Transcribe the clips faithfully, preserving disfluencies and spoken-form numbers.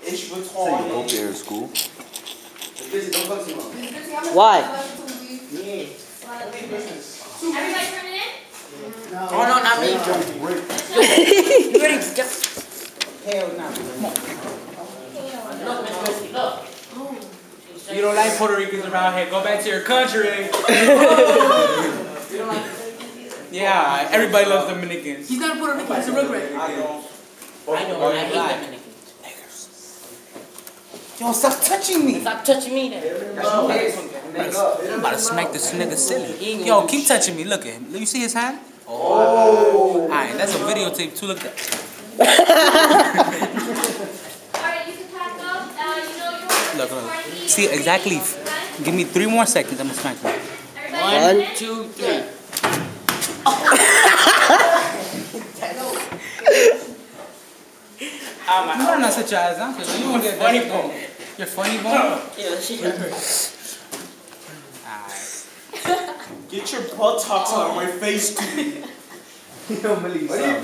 So you hope they're in school? Why? Everybody turning in? No. Oh no, not me. You ready? Hell no. Look, Miss Missy, look. You don't like Puerto Ricans around here. Go back to your country. Yeah, everybody loves Dominicans. He's not a Puerto Rican, he's a Rugrat. I know. I know, I hate Dominicans. Yo, stop touching me. Stop touching me then. I'm about to smack this nigga silly. Yo, keep touching me. Look at him. You see his hand? Oh. Alright, that's a videotape too. Look at that. Alright, you can pack up. Uh, you know your Look, look. See, exactly. Give me three more seconds. I'm gonna smack you. One, two, three. You better not sit your ass down, because you won't get funny bone. Your funny bone? Yeah, she hurt. Alright. Get your buttocks out of my face, dude. You don't believe something.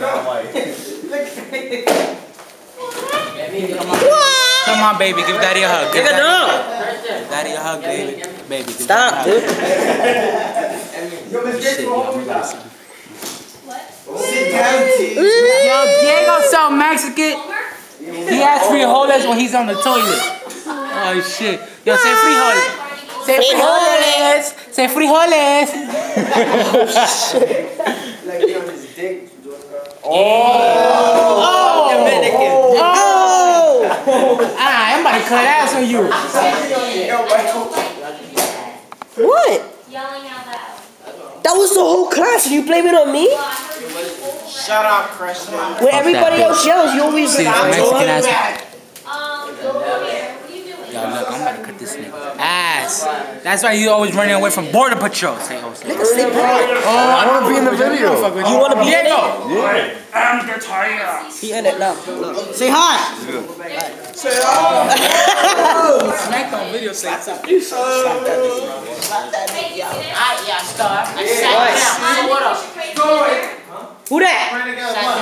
Come on. Come on, baby. Give daddy a hug. Give daddy, no. give daddy a hug, baby. Baby, give Stop, daddy a dude. hug. Shit, yo, I'm gonna see. Sit down, T. Yo, Diego so Mexican. He has frijoles when he's on the toilet. Oh shit. Yo, say frijoles. Say frijoles. Say frijoles. Like he on his dick. Oh. Oh. Oh. Ah, I'm about to cut ass on you. What? yelling out loud. That was the whole class. You blame it on me? Well, I heard you before. Shut up, Christian. When everybody else yells, you always See, like, Mexican ass. Um, go over here. What are you doing? Yo, look, I'm about to cut this nigga ass. That's why you always running away from border patrol. Say, oh, say, nigga, stay back. oh, I want to be in the video. You want to be in it? Yeah. I'm the tire. He in it now. Look. Say hi. Say hi. Smacked on video. Say something. Hey, you see this? I, yeah, star. I sat down. So what up? Who that? Sat